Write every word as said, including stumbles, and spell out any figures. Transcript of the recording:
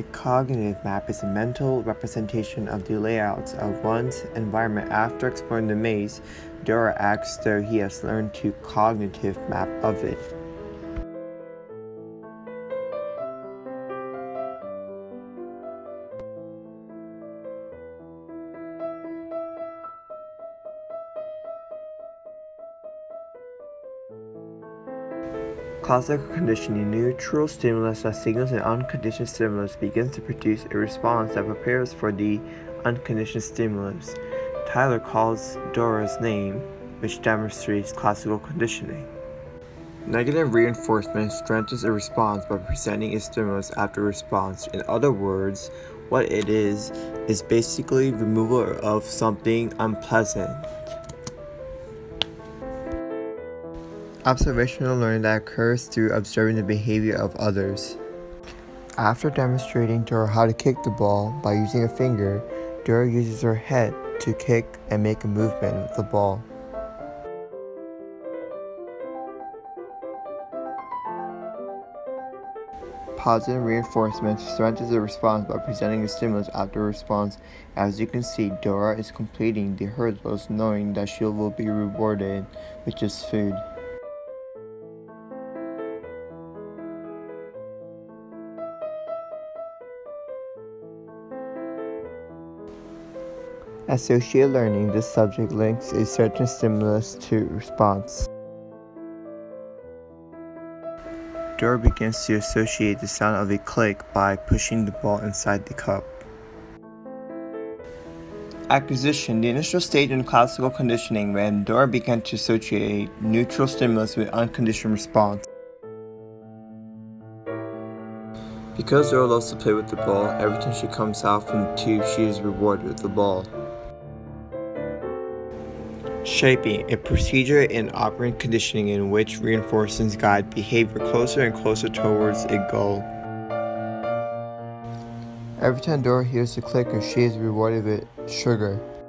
A cognitive map is a mental representation of the layouts of one's environment. After exploring the maze, Dora acts though he has learned to cognitive map of it. Classical conditioning: neutral stimulus that signals an unconditioned stimulus begins to produce a response that prepares for the unconditioned stimulus. Tyler calls Dora's name, which demonstrates classical conditioning. Negative reinforcement strengthens a response by presenting a stimulus after response. In other words, what it is, is basically removal of something unpleasant. Observational learning that occurs through observing the behavior of others. After demonstrating Dora how to kick the ball by using a finger, Dora uses her head to kick and make a movement with the ball. Positive reinforcement strengthens the response by presenting a stimulus after a response. As you can see, Dora is completing the hurdles knowing that she will be rewarded, which is food. Associated learning: this subject links a certain stimulus to response. Dora begins to associate the sound of a click by pushing the ball inside the cup. Acquisition: the initial stage in classical conditioning when Dora began to associate neutral stimulus with unconditioned response. Because Dora loves to play with the ball, every time she comes out from the tube, she is rewarded with the ball. Shaping: a procedure in operant conditioning in which reinforcements guide behavior closer and closer towards a goal. Every time Dora hears the clicker, she is rewarded with sugar.